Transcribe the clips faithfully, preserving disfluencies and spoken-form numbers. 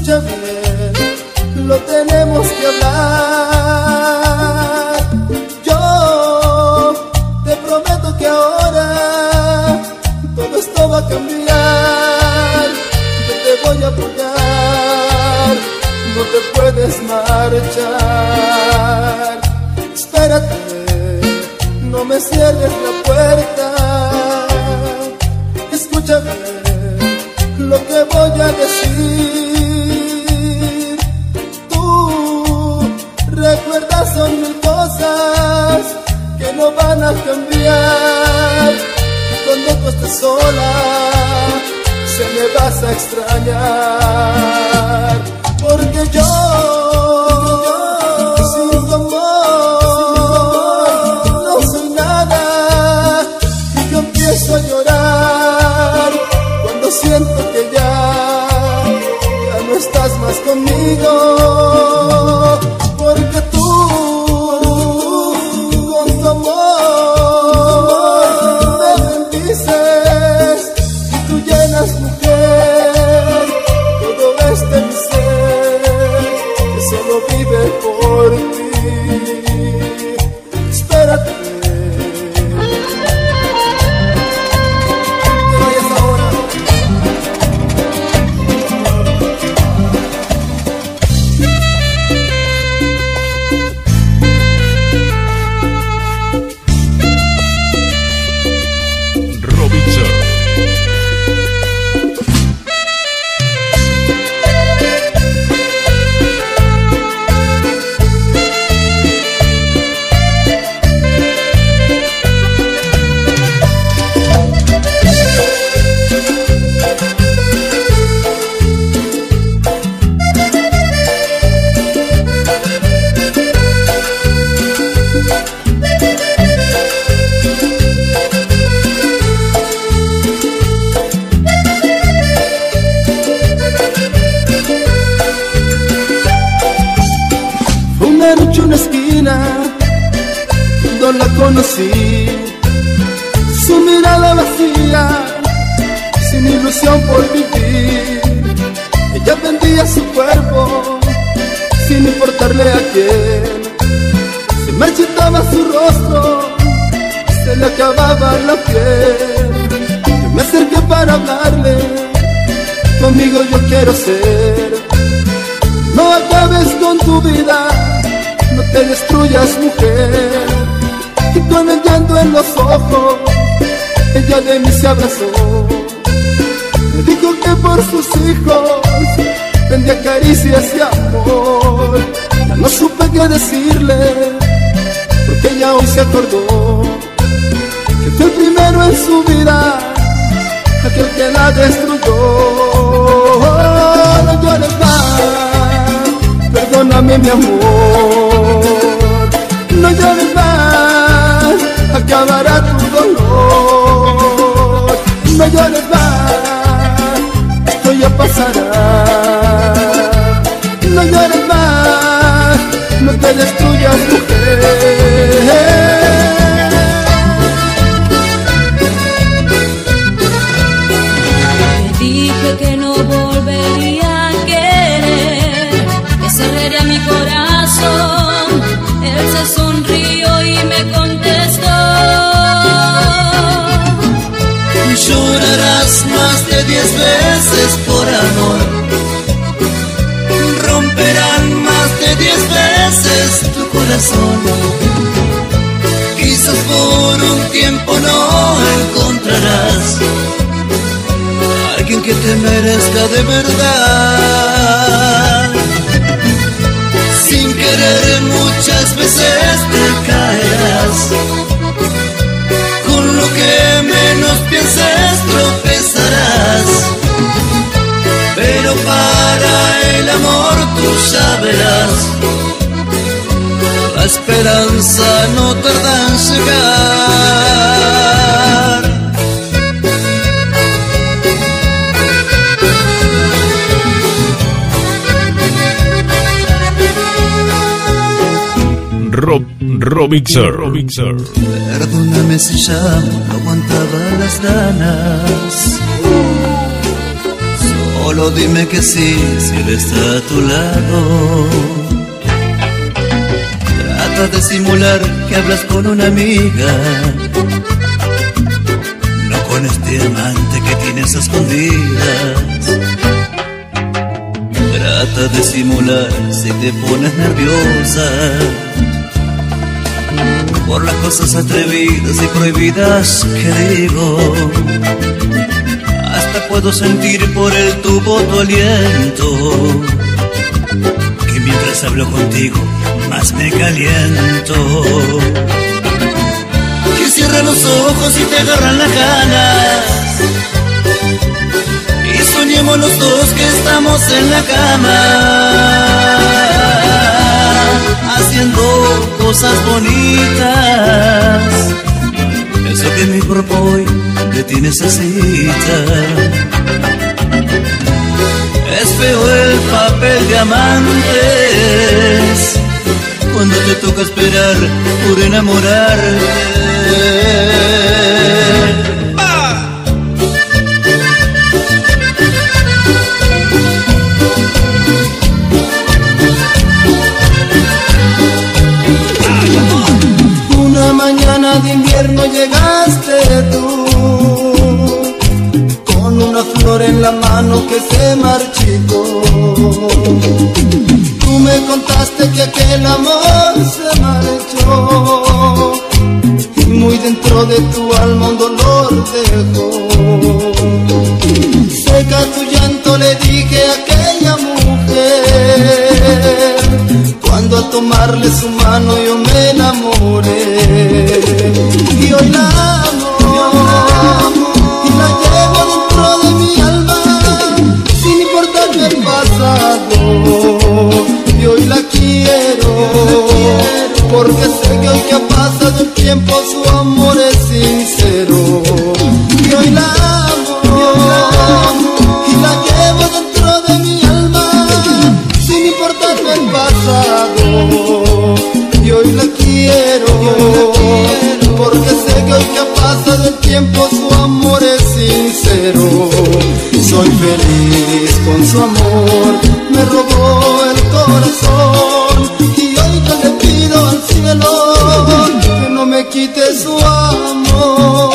Escucha bien, lo tenemos que hablar. Yo te prometo que ahora todo esto va a cambiar. Yo te voy a apoyar, no te puedes marchar. Espérate, no me cierres la puerta. Escúchame lo que voy a decir. Tú recuerdas, son mil cosas que no van a cambiar. Y cuando tú estés sola, se me vas a extrañar. Porque yo, sin tu amor, no soy nada. Y yo empiezo a llorar cuando siento que ya, ya no estás más conmigo. Porque tú, con tu amor, me bendices y tú llenas, mujer, todo este mi ser que solo vive por ti. Espérate, no te vayas ahora. Robinson. Una noche, una esquina, cuando la conocí, su mirada vacía, sin ilusión por vivir. Ella vendía su cuerpo, sin importarle a quién. Se marchitaba su rostro, se le acababa la piel. Yo me acerqué para hablarle, conmigo yo quiero ser. No acabes con tu vida, no te destruyas, mujer. Y con el llanto en los ojos, ella de mí se abrazó. Me dijo que por sus hijos vendía caricias y amor. Ya no supe qué decirle, porque ella hoy se acordó que fue el primero en su vida, aquel que la destruyó. No llores más, perdóname mi amor. No llores más, acabará tu dolor. No llores más, esto ya pasará. No llores más, no te destruyas, mujer. Te dije que no volvería a querer, que cerraría mi corazón. Él se sonrió y me contestó: llorarás más de diez veces por amor, romperán más de diez veces tu corazón. Quizás por un tiempo no encontrarás a alguien que te merezca de verdad. Sin querer muchas veces te caerás, con lo que menos pienses tropezarás. Pero para el amor tú ya verás, la esperanza no tarda en llegar. Rob, Robinson. Robinson. Perdóname si ya no aguantaba las ganas, Solo dime que sí, si él está a tu lado. Trata de simular que hablas con una amiga, no con este amante que tienes a escondidas. Trata de simular si te pones nerviosa por las cosas atrevidas y prohibidas que digo. Hasta puedo sentir por el tubo tu aliento, que mientras hablo contigo más me caliento. Que cierra los ojos y te agarran las ganas, y soñemos los dos que estamos en la cama, haciendo cosas bonitas, eso que mi cuerpo hoy de ti necesita. Es feo el papel de amantes cuando te toca esperar por enamorarte. Una mañana de invierno llegaste tú, con una flor en la mano que se marchitó. Tú me contaste que aquel amor se marchó, y muy dentro de tu alma un dolor dejó. Seca tu llanto le dije a aquella mujer, cuando al tomarle su mano yo me enamoré. Y hoy la amo, y la llevo dentro de mi alma, sin importarme el pasado. Y hoy la quiero, porque sé que hoy que ha pasado el tiempo su amor es sincero. Y hoy la amo, y la llevo dentro de mi alma, sin importarme el pasado. Y hoy la quiero, porque sé que hoy que ha pasado el tiempo su amor es sincero. Soy feliz con su amor, me robó el corazón, y hoy yo le pido al cielo que no me quite su amor.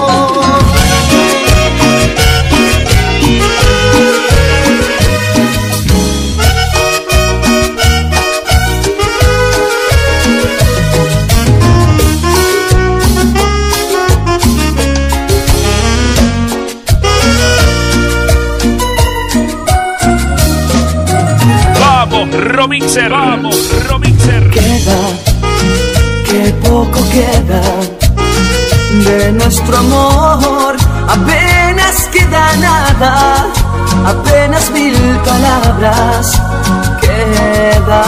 Romixer, vamos, Romixer. Queda, que poco queda de nuestro amor, apenas queda nada, apenas mil palabras. Queda,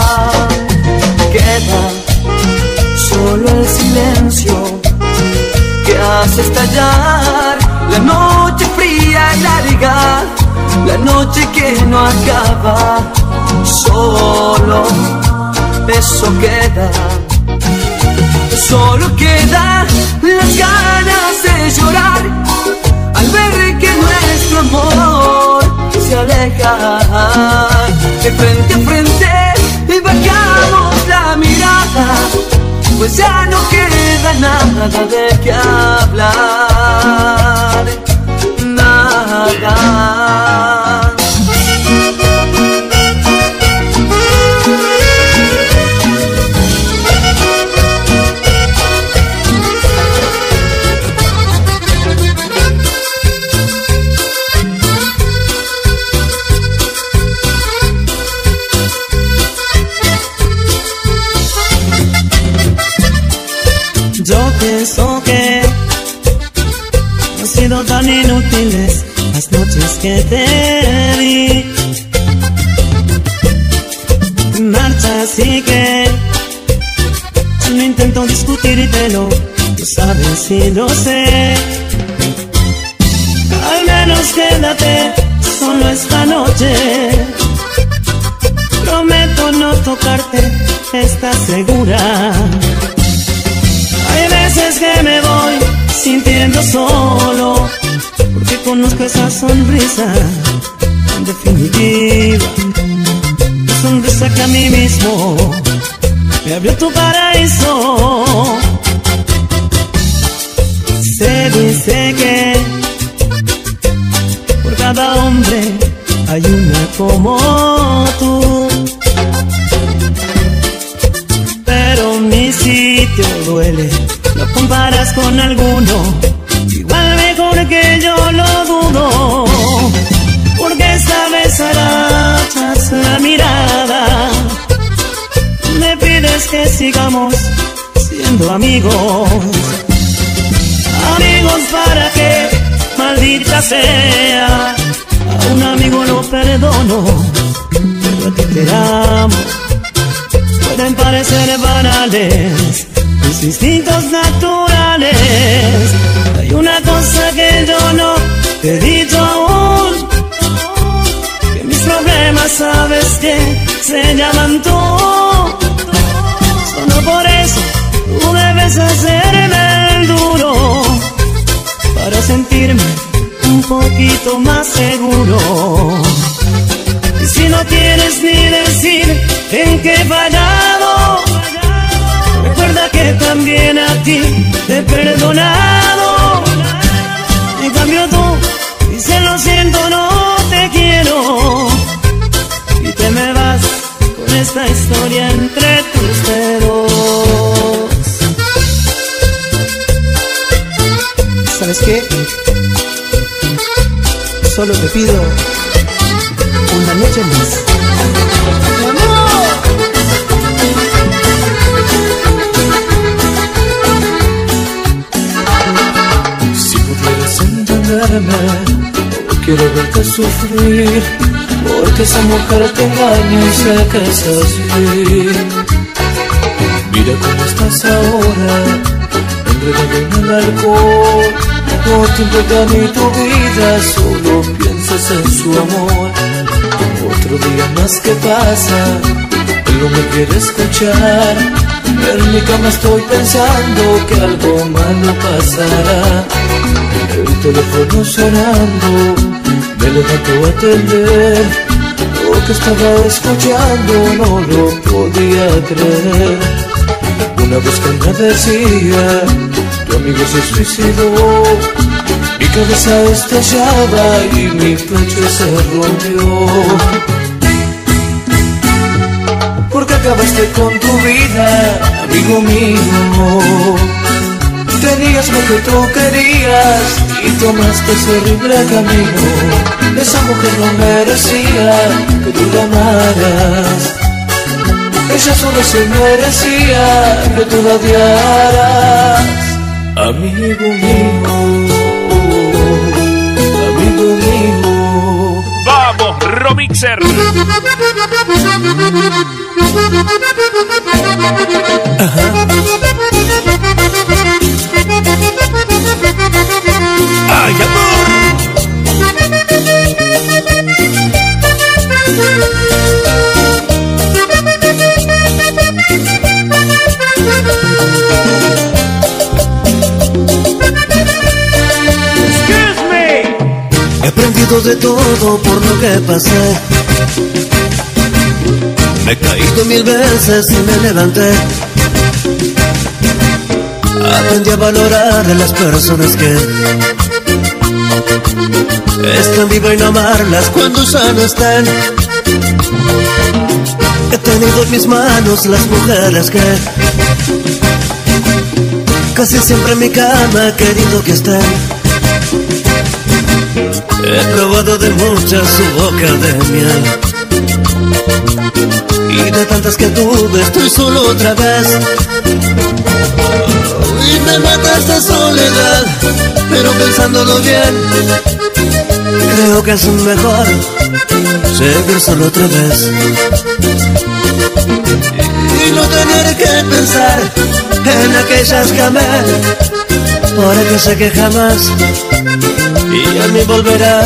queda solo el silencio que hace estallar la noche fría y larga, la noche que no acaba. Solo eso queda, solo queda las ganas de llorar al ver que nuestro amor se aleja. De frente a frente y bajamos la mirada, pues ya no queda nada de qué hablar, nada. Yo pienso que han sido tan inútiles las noches que te di. Te marchas y que yo no intento discutírtelo, lo sabes y lo sé. Al menos quédate solo esta noche. Prometo no tocarte, ¿estás segura? Hay veces que me voy sintiendo solo, porque conozco esa sonrisa En definitiva, sonrisa que a mí mismo me abrió tu paraíso. Se dice que por cada hombre hay una como tú, pero mi sitio duele, no comparas con alguno, igual mejor que yo lo dudo, porque esta vez agachas la mirada, me pides que sigamos siendo amigos. Amigos, ¿para qué? Maldita sea, a un amigo lo perdono, pero a ti te amo. Pueden parecer banales mis instintos naturales. Hay una cosa que yo no te he dicho aún, que mis problemas sabes que se llaman tú. Solo por eso tú debes hacerme el duro, para sentirme un poquito más seguro. Y si no tienes ni decir en qué he fallado, recuerda que también a ti te he perdonado. En cambio tú dices lo siento, no te quiero, y te me vas con esta historia entre tus dedos. ¿Sabes qué? Solo te pido una noche más. Si pudieras entenderme, no quiero verte sufrir, porque esa mujer te engaña y sé que es así. Mira cómo estás ahora, enredado en el alcohol. No te importa ni tu vida, solo piensas en su amor. Otro día más que pasa, él no me quiere escuchar. En mi cama estoy pensando que algo malo pasará. El teléfono sonando, me levanto a atender. Lo que estaba escuchando no lo podía creer. Una voz que me decía: tu amigo se suicidó. Mi cabeza estallaba y mi pecho se rompió. Porque acabaste con tu vida, amigo mío. Tenías lo que tú querías y tomaste ese horrible camino. Esa mujer no merecía que tú la amaras. Ella solo se merecía que tú la odiaras. Amigo mío, amigo mío. ¡Vamos, Romixer! ¡Ay, amor! He aprendido de todo por lo que pasé. Me he caído mil veces y me levanté. Aprendí a valorar a las personas que están vivas y no amarlas cuando ya no están. He tenido en mis manos las mujeres que casi siempre en mi cama he querido que estén. He probado de muchas su boca de miel, y de tantas que tuve estoy solo otra vez. Y me mata esta soledad, pero pensándolo bien, creo que es mejor seguir solo otra vez. Y no tener que pensar en aquellas que amé, porque sé que jamás y a mí volverá.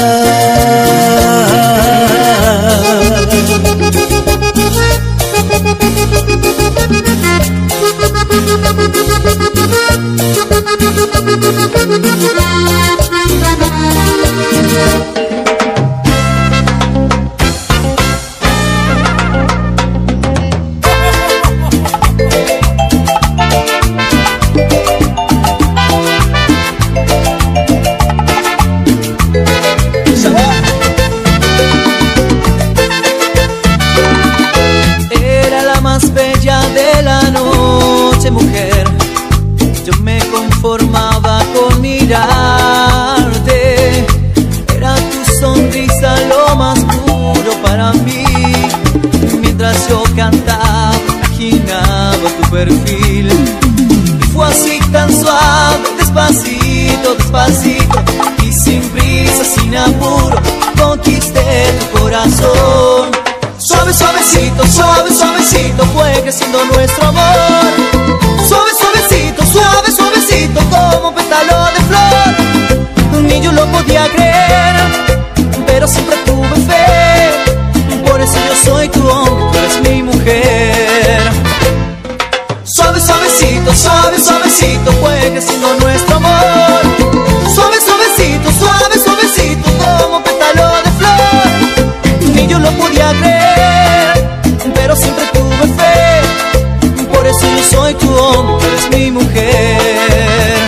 encantaba, imaginaba tu perfil. Y fue así tan suave, despacito, despacito, y sin prisa, sin apuro, conquisté tu corazón. Suave, suavecito, suave, suavecito, fue creciendo nuestro amor. Suave, suavecito, suave, suavecito, como pétalo de flor. Ni yo lo podía creer, pero siempre tuve fe. Por eso yo soy tu hombre, tú eres mi mujer. Suave, suavecito, suave, suavecito, fue creciendo nuestro amor. Suave, suavecito, suave, suavecito, como pétalo de flor. Ni yo lo podía creer, pero siempre tuve fe. Por eso yo soy tu hombre, tú eres mi mujer.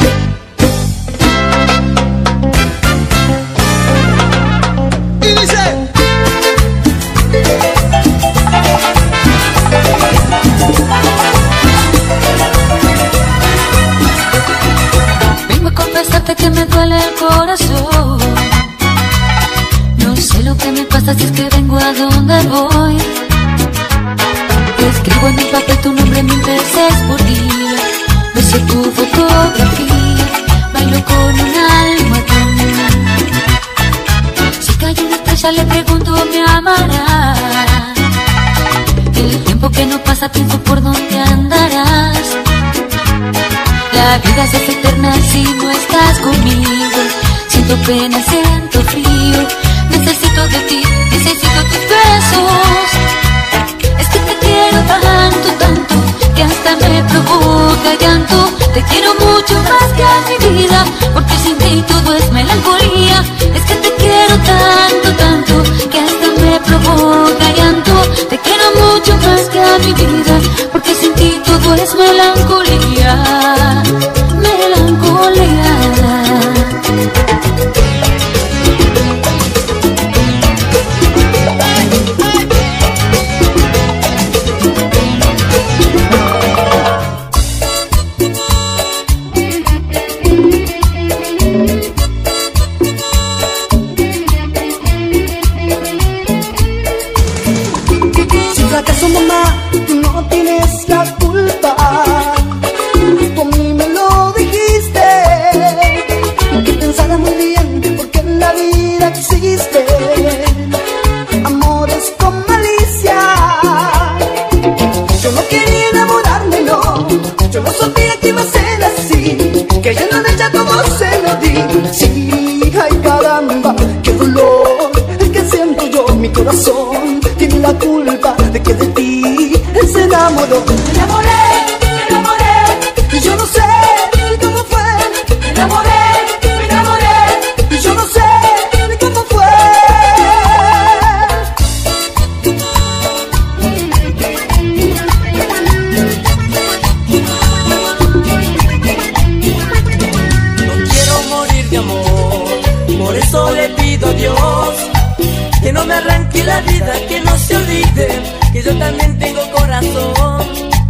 Y dice: vengo a confesarte que me duele el corazón. No sé lo que me pasa si es que vengo a donde voy. Escribo en mi papel tu nombre mil veces por día. Beso tu fotografía, bailo con un almohadón. Si cae una estrella le pregunto, ¿me amarás? El tiempo que no pasa pienso por dónde andarás. La vida se hace eterna si no estás conmigo. Siento pena, siento frío. Necesito de ti, necesito tus besos. Es que te quiero tanto, tanto, que hasta me provoca llanto. Te quiero mucho más que a mi vida, porque sin ti todo es melancolía. Es que te quiero tanto, tanto, que hasta me provoca llanto. Te quiero mucho más que a mi vida, porque sin ti todo es melancolía. Melancolía. ¿Acaso, mamá, tú no tienes la culpa? Tú a mí me lo dijiste, que pensara muy bien, porque en la vida existe amores con malicia. Yo no quería enamorarme, no, yo no sabía que iba a ser así, que ya no de ella todo se lo di. Sí, ay caramba, qué dolor el que siento yo, mi corazón tiene la culpa de que de ti él se enamoró. Me enamoré, me enamoré, y yo no sé cómo fue. Me enamoré, me enamoré, y yo no sé cómo fue. No quiero morir de amor, por eso le pido a Dios que no me arranque la vida, que no se olvide que yo también tengo corazón.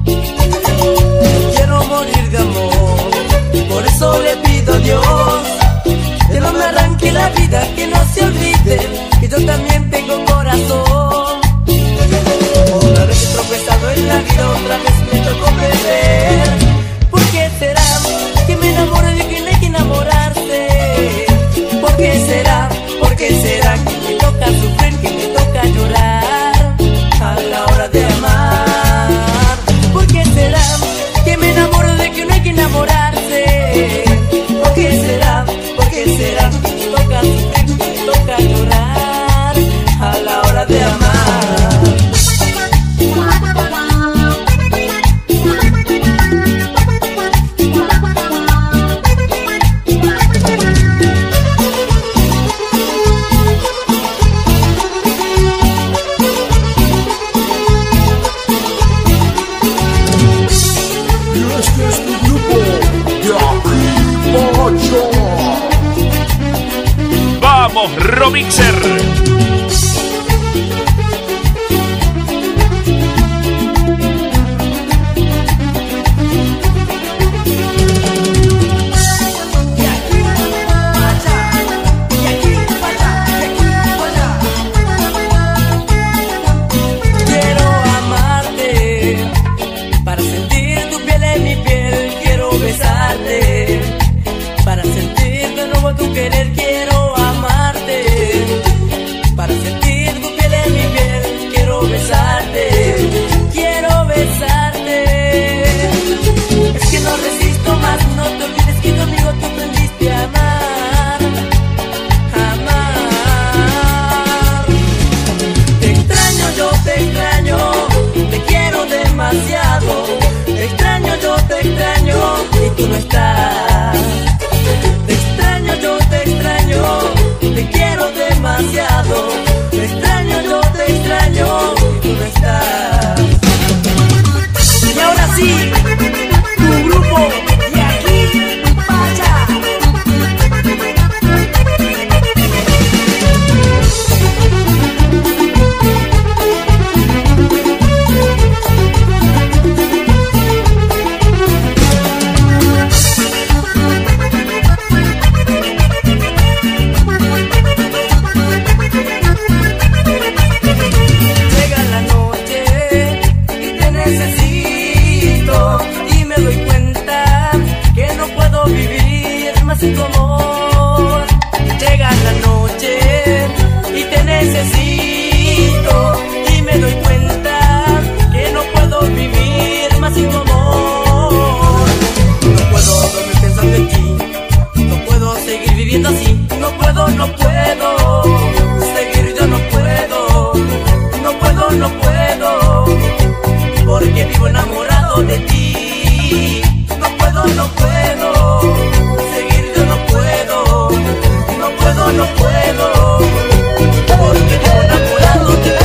No quiero morir de amor, por eso le pido a Dios que no me arranque la vida, que no se olvide que yo también tengo corazón. Otra vez he tropezado en la vida, otra vez me tocó perder. ¿Por qué será que me enamoro de quien hay que enamorarse? ¿Por qué será? ¿Por qué será que me toca sufrir, que me toca llorar a la hora de amar? ¿Por qué será que me enamoro de que no hay que enamorarse? ¿Por qué será? ¿Por qué será que me toca sufrir, que me toca llorar a la hora de amar? Vamos, Romixer. Quiero amarte no puedo, porque vivo enamorado de ti. No puedo, no puedo, seguir yo no puedo. No puedo, no puedo, porque vivo enamorado de ti.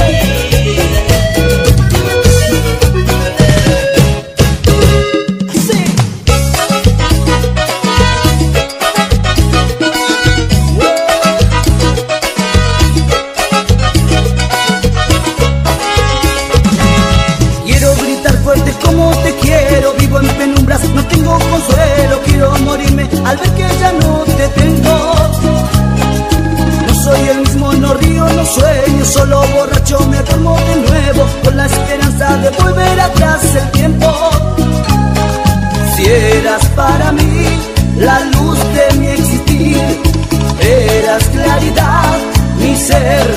No tengo consuelo, quiero morirme al ver que ya no te tengo. No soy el mismo, no río, no sueño, solo borracho me duermo de nuevo, con la esperanza de volver atrás el tiempo. Si eras para mí la luz de mi existir, eras claridad, mi ser.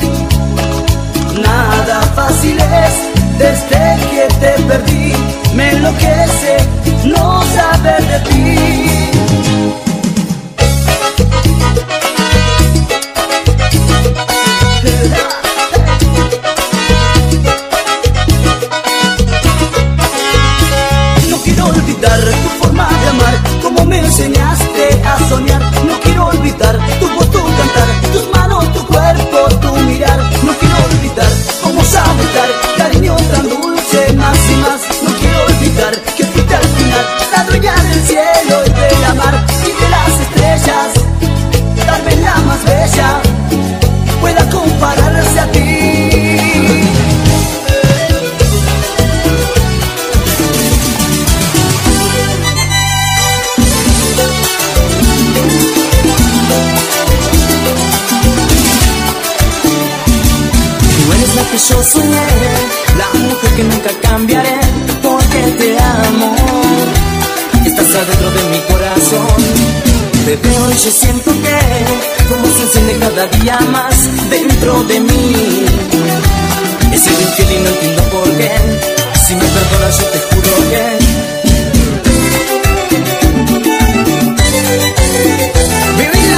Nada fácil es desde que te perdí, me enloquece no saber de ti. No quiero olvidar tu forma de amar, como me enseñaste a soñar. No quiero olvidar tu voz, tu cantar, tus manos, tu cuerpo, tu mirar. No quiero olvidar cómo sabes dar cariño tan dulce, más y más. No quiero olvidar que fuiste al final la dueña del cielo y de la mar y de las estrellas. Tal vez la más bella pueda compararse a ti. Que yo soñé, la mujer que nunca cambiaré, porque te amo. Estás adentro de mi corazón, te veo y yo siento que como se enciende cada día más dentro de mí. He sido infiel y no entiendo por qué, si me perdonas yo te juro que mi vida.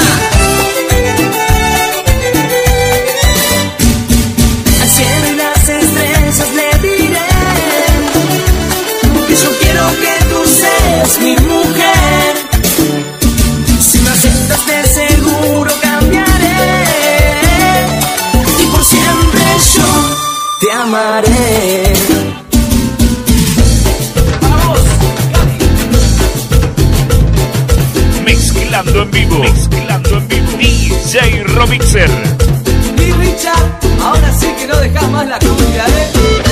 Mi mujer, si me aceptas de seguro cambiaré y por siempre yo te amaré. ¡Vamos! Mezclando en vivo, mezclando en vivo, D J Romixer. Y Richard, ahora sí que no dejas más la cumbia, ¿eh?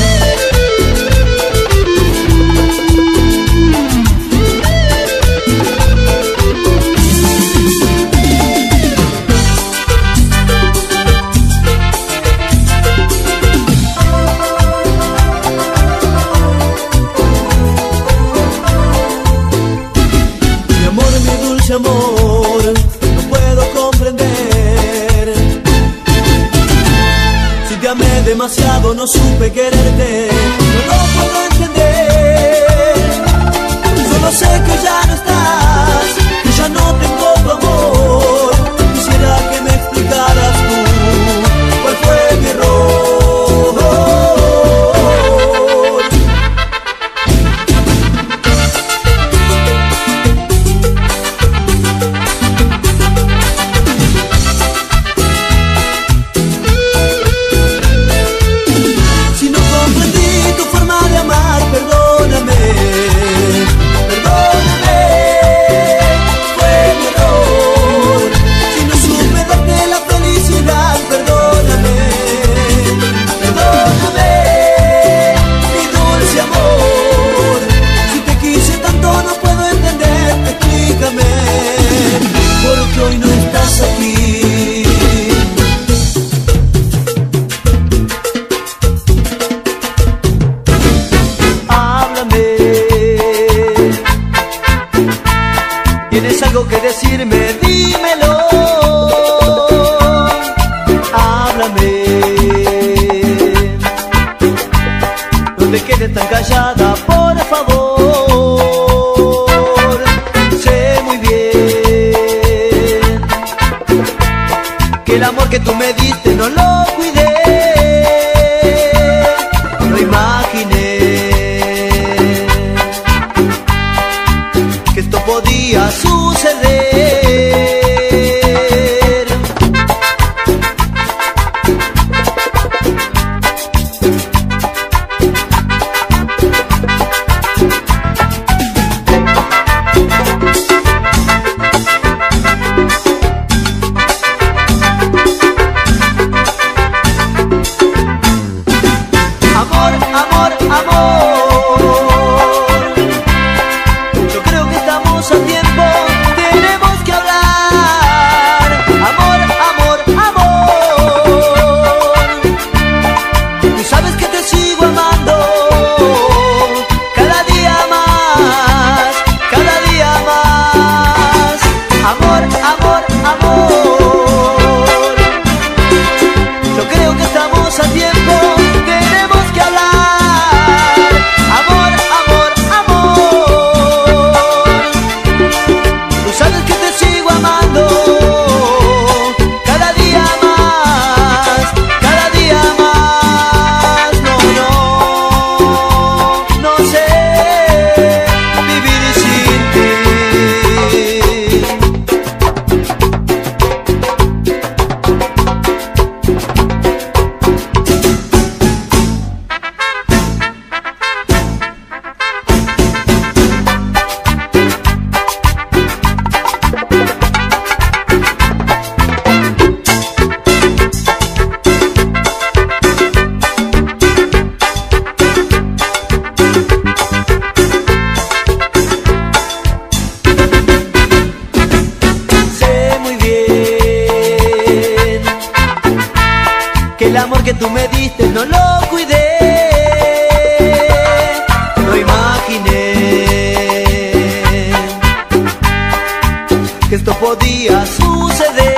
Amor, no puedo comprender. Si te amé demasiado, no supe quererte. No lo puedo entender. Solo sé que ya no estás, que ya no tengo tu amor. Quisiera que me explicaras tú cuál fue mi error. ¿Tienes algo que decirme? Dímelo. Háblame. No te quedes tan callada, por favor. Sé muy bien que el amor que tú me diste no lo cuidé. El amor que tú me diste no lo cuidé, no imaginé que esto podía suceder.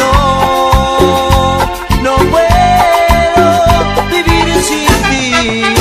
No puedo vivir sin ti.